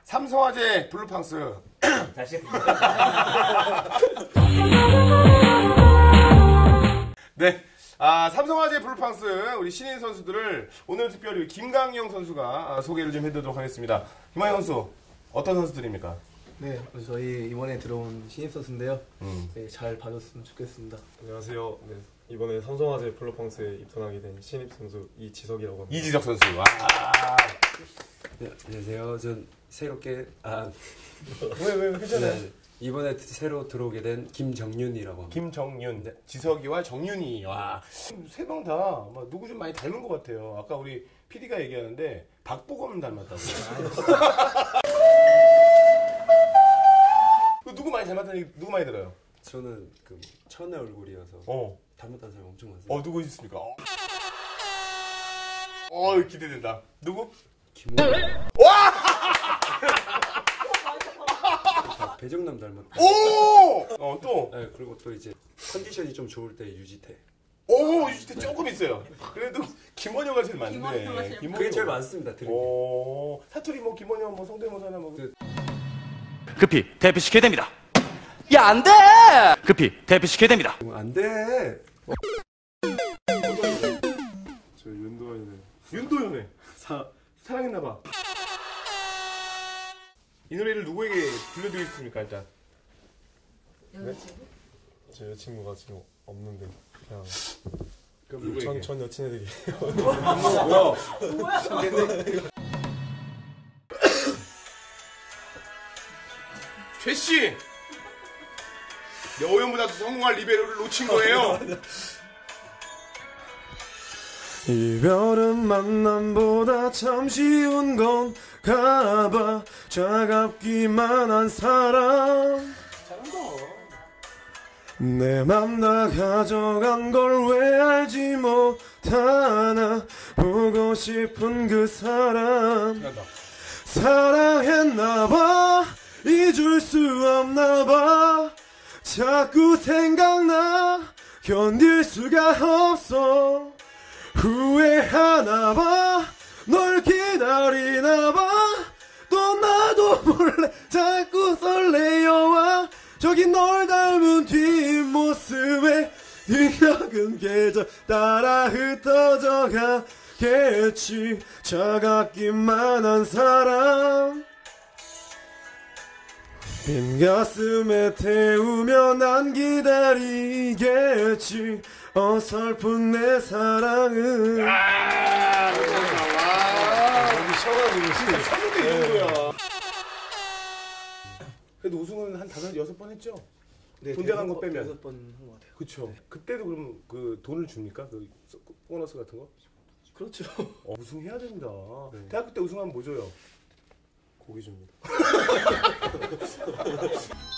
삼성화재 블루팡스 다시 네, 삼성화재 블루팡스 우리 신인 선수들을 오늘 특별히 김강영 선수가 소개를 좀 해드리도록 하겠습니다. 김강영 선수 어떤 선수들입니까? 네, 저희 이번에 들어온 신입 선수인데요. 네, 잘 봐줬으면 좋겠습니다. 안녕하세요. 네, 이번에 삼성화재 블루팡스에 입단하게 된 신입 선수 이지석이라고 합니다. 이지석 선수. 와. 네, 안녕하세요. 전 새롭게 왜 괜찮아요? 네, 이번에 새로 들어오게 된 김정윤이라고 합니다. 김정윤, 네. 지석이와 정윤이. 와, 세 명 다 누구 좀 많이 닮은 것 같아요. 아까 우리 PD가 얘기하는데 박보검 닮았다고. 누구 많이 닮았다는 얘기 누구 많이 들어요? 저는 그 천의 얼굴이어서 닮았다는 사람 엄청 많습니다. 누구 있습니까? 기대된다. 누구? 김호영. 와! 배정남 닮았다. 오! 또? 네, 그리고 또 이제 컨디션이 좀 좋을 때 유지태. 유지태 조금 있어요. 그래도 김원효가 제일 많네. 그게 제일 많습니다. 사투리 김원효 성대모사나 급히 대피시켜야 됩니다. 야, 안 돼! 급히 대피시켜야 됩니다. 안 돼! 저 윤도현이네. 윤도현에 사랑했나봐. 이 노래를 누구에게 들려드리겠습니까, 일단? 여자친구? 제 여자친구가 지금 없는데 그냥 그럼 누구에게? 전 여친에게. 뭐야? 최씨! 여우형보다도 성공할 리베로를 놓친 거예요. 이별은 만남보다 참 쉬운 건가 봐. 차갑기만 한 사람 내 맘 다 가져간 걸 왜 알지 못하나. 보고 싶은 그 사람 사랑했나봐. 잊을 수 없나봐. 자꾸 생각나. 견딜 수가 없어. 후회하나봐. 널 기다리나봐. 또 나도 몰래 자꾸 설레어와. 저기 널 닮은 뒷모습에 뒤적은 계절 따라 흩어져 가겠지. 차갑기만 한 사람 빈 가슴에 태우며 난 기다리겠지. 어설픈 내 사랑은. 진짜 쳤는데 이 정도야. 그래도 우승은 한 5-6번 했죠? 네, 돈 대간 거 빼면 6번 한 것 같아요. 그쵸. 그때도 그럼 그 돈을 줍니까? 그 보너스 같은 거? 그렇죠. 우승해야 된다. 대학교 때 우승하면 뭐 줘요? 고기 줍니다.